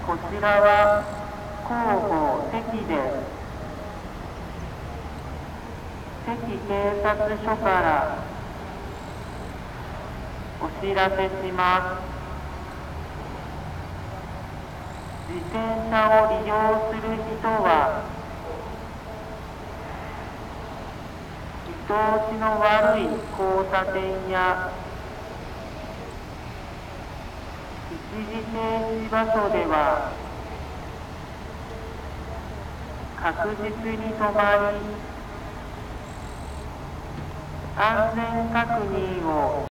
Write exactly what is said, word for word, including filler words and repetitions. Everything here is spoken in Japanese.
こちらは広報関です。関警察署からお知らせします。自転車を利用する人は、見通しの悪い交差点や一時停止場所では確実に止まり、安全確認を